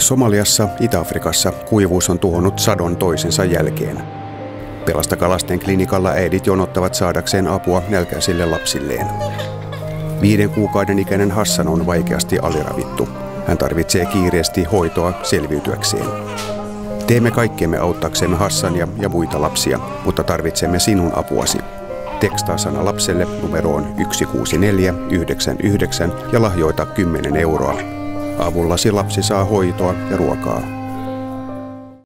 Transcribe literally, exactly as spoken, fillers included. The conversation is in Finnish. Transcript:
Somaliassa, Itä-Afrikassa kuivuus on tuhonnut sadon toisensa jälkeen. Pelastakaa lasten klinikalla äidit jonottavat saadakseen apua nälkäisille lapsilleen. Viiden kuukauden ikäinen Hassan on vaikeasti aliravittu. Hän tarvitsee kiireesti hoitoa selviytyäkseen. Teemme kaikkemme auttaaksemme Hassania ja muita lapsia, mutta tarvitsemme sinun apuasi. Tekstaa sana lapselle numeroon yksi kuusi neljä yhdeksän yhdeksän ja lahjoita kymmenen euroa. Avullasi lapsi saa hoitoa ja ruokaa.